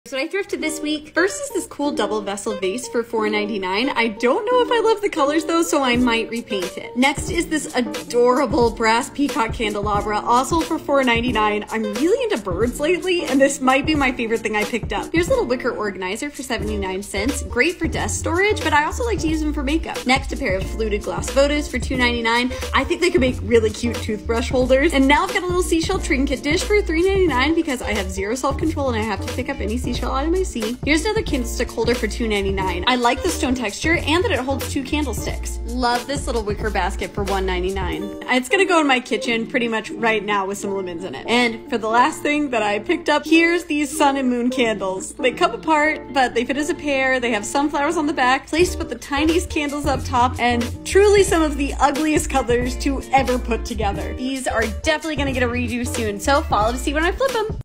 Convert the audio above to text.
So what I thrifted this week, first is this cool double vessel vase for $4.99. I don't know if I love the colors though, so I might repaint it. Next is this adorable brass peacock candelabra, also for $4.99. I'm really into birds lately, and this might be my favorite thing I picked up. Here's a little wicker organizer for 79 cents. Great for desk storage, but I also like to use them for makeup. Next, a pair of fluted glass photos for $2.99. I think they could make really cute toothbrush holders. And now I've got a little seashell trinket dish for $3.99 because I have zero self-control and I have to pick up any seashell item I see. Here's another candlestick holder for $2.99. I like the stone texture and that it holds 2 candlesticks. Love this little wicker basket for $1.99. It's gonna go in my kitchen pretty much right now with some lemons in it. And for the last thing that I picked up, here's these sun and moon candles. They come apart, but they fit as a pair. They have sunflowers on the back, placed with the tiniest candles up top, and truly some of the ugliest colors to ever put together. These are definitely gonna get a redo soon, so follow to see when I flip them.